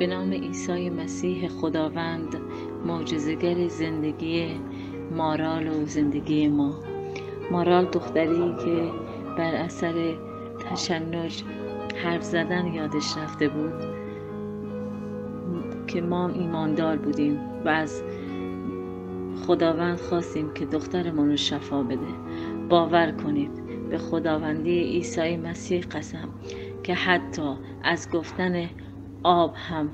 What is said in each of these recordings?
به نام عیسی مسیح خداوند، معجزه‌گر زندگی مارال و زندگی ما. مارال دختری که بر اثر تشنج حرف زدن یادش رفته بود، که ما ایماندار بودیم و از خداوند خواستیم که دخترمون رو شفا بده. باور کنید به خداوندی عیسی مسیح قسم که حتی از گفتن آب هم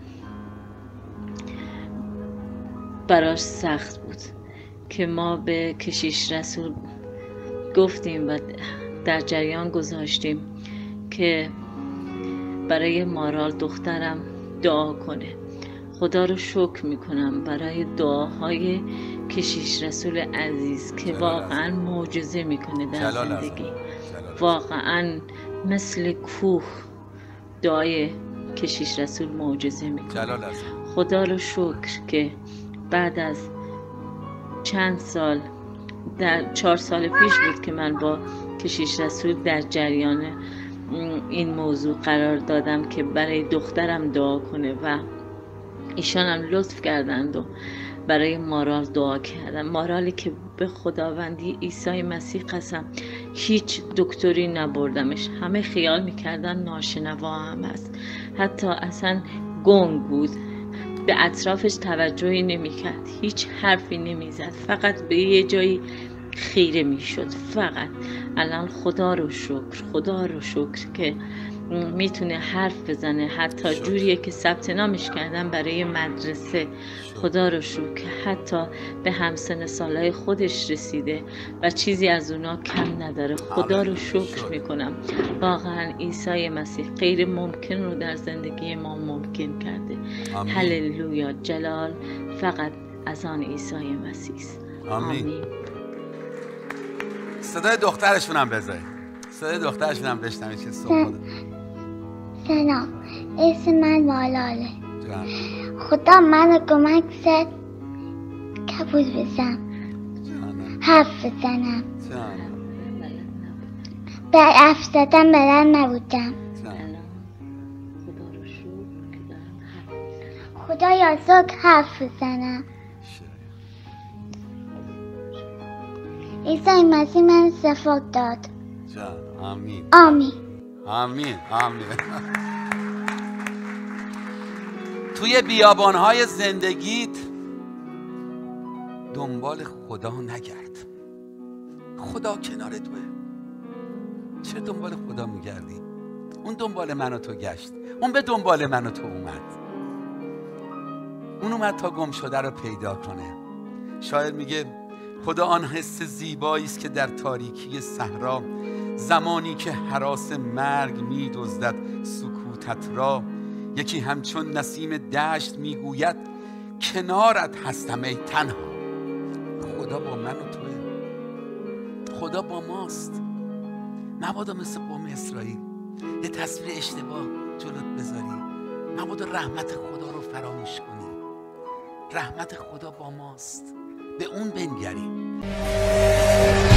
براش سخت بود، که ما به کشیش رسول گفتیم و در جریان گذاشتیم که برای مارال دخترم دعا کنه. خدا رو شکر میکنم برای دعاهای کشیش رسول عزیز که واقعا معجزه میکنه در زندگی. واقعا مثل کوه دعای کشیش رسول معجزه میکنه. خدا رو شکر که بعد از چند سال، در 4 سال پیش بود که من با کشیش رسول در جریان این موضوع قرار دادم که برای دخترم دعا کنه و ایشان هم لطف کردند و برای مارال دعا کردن. مارالی که به خداوندی عیسی مسیح قسم هیچ دکتری نبردمش. همه خیال میکردن ناشنوا هم هست، حتی اصلا گنگ بود، به اطرافش توجهی نمیکرد، هیچ حرفی نمیزد، فقط به یه جایی خیره میشد. فقط الان خدا رو شکر که میتونه حرف بزنه، حتی جوریه که ثبت نامش کردن برای مدرسه. خدا رو شکر که حتی به همسن سالهای خودش رسیده و چیزی از اونا کم نداره. خدا رو شکر میکنم. واقعا عیسی مسیح غیر ممکن رو در زندگی ما ممکن کرده. هللویا. جلال فقط از آن عیسی مسیح است. آمین. صدای دخترشون هم بذارید، صدای دخترشون هم بشنوید که صحبت. سلام، اسم من مالاله. خدا منو کمک کرد کبود بزنم، حرف بزنم. در حرف زدن بلد نبودم. خدا یاسا که حرف بزنم. عیسی مسیح من شفا داد. آمین. آمین. آمین. آمین. توی بیابان‌های زندگیت دنبال خدا نگرد. خدا کنار توه. چه دنبال خدا میگردی؟ اون دنبال من و تو گشت. اون به دنبال من و تو اومد. اون اومد تا گم شده رو پیدا کنه. شاعر میگه خدا آن حس زیبایی است که در تاریکی صحرا، زمانی که هراس مرگ می‌دزدد سکوتت را، یکی همچون نسیم دشت میگوید کنارت هستم ای تنها. خدا با من و توه. خدا با ماست. مبادا مثل قوم اسرائیل یه تصویر اشتباه جلوت بذاری، مبادا رحمت خدا رو فراموش کنی. رحمت خدا با ماست، به اون بنگریم.